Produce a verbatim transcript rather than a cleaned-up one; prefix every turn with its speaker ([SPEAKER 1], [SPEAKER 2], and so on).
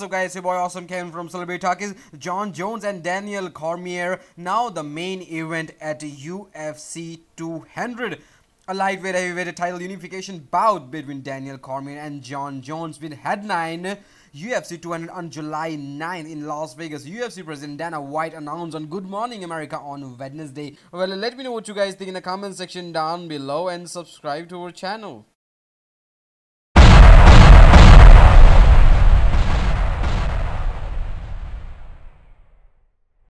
[SPEAKER 1] up guys, your boy Awesome Kevin from Celebrity Talkies. Jon Jones and Daniel Cormier, now the main event at U F C two hundred. A lightweight heavyweight title unification bout between Daniel Cormier and Jon Jones will headline U F C two hundred on July ninth in Las Vegas. U F C President Dana White announced on Good Morning America on Wednesday. Well, let me know what you guys think in the comment section down below and subscribe to our channel.